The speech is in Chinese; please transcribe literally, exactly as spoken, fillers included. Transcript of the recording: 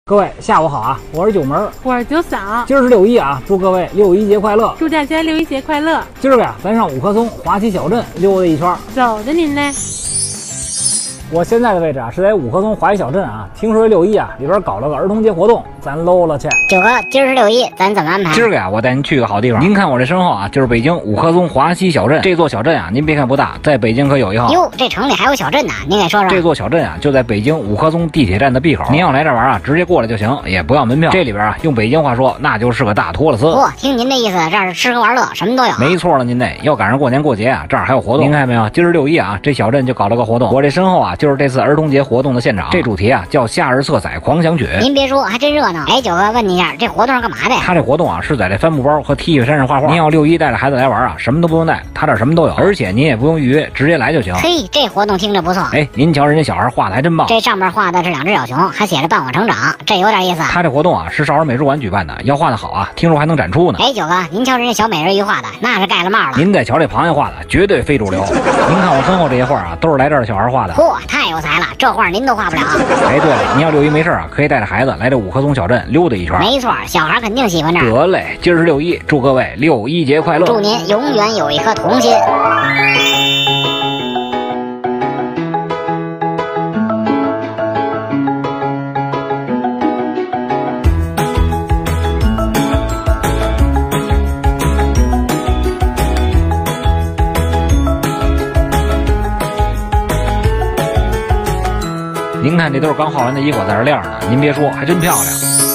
各位下午好啊，我是九门， 我是九嫂。 今儿是六一啊，祝各位六一节快乐！ 祝大家六一节快乐！ 今儿个呀，咱上五棵松华西小镇溜达一圈， 走的您嘞？ 我现在的位置啊是在五棵松华西小镇啊，听说六一啊里边搞了个儿童节活动，咱搂了去。 九哥，今儿是六一，咱怎么安排？ 今儿个呀，我带您去个好地方。您看我这身后啊，就是北京五棵松华西小镇。这座小镇啊，您别看不大，在北京可有一号。 哟，这城里还有小镇呢，您给说说。 这座小镇啊，就在北京五棵松地铁站的闭口。您要来这玩啊，直接过来就行，也不要门票。这里边啊，用北京话说，那就是个大托勒斯。 嚯、哦，听您这意思，这儿是吃喝玩乐，什么都有。 没错了，您这要赶上过年过节啊，这儿还有活动。您看没有？今儿六一啊，这小镇就搞了个活动。我这身后啊，就是这次儿童节活动的现场。这主题啊，叫夏日色彩狂想曲。 您别说，还真热闹。哎，九哥，问你一下，这活动是干嘛的呀？ 他这活动啊，是在这帆布包和 T 恤衫上画画。您要六一带着孩子来玩啊，什么都不用带，他这什么都有，而且您也不用预约，直接来就行。 嘿，这活动听着不错。 哎，您瞧人家小孩画的还真棒。 这上面画的是两只小熊，还写着伴我成长，这有点意思。 他这活动啊，是少儿美术馆举办的，要画的好啊，听说还能展出呢。 哎，九哥，您瞧人家小美人鱼画的，那是盖了帽了。 您再瞧这螃蟹画的，绝对非主流。您看我身后这些画啊，都是来这儿的小孩画的。 嚯，太有才了，这画您都画不了。 哎，对了，您要六一没事啊，可以带着孩子来这五棵松小镇溜达一圈。 没错，小孩肯定喜欢这儿。 得嘞，今儿是六一，祝各位六一节快乐！ 祝您永远有一颗童心。 您看，这都是刚画完的衣服在这晾着呢，您别说，还真漂亮。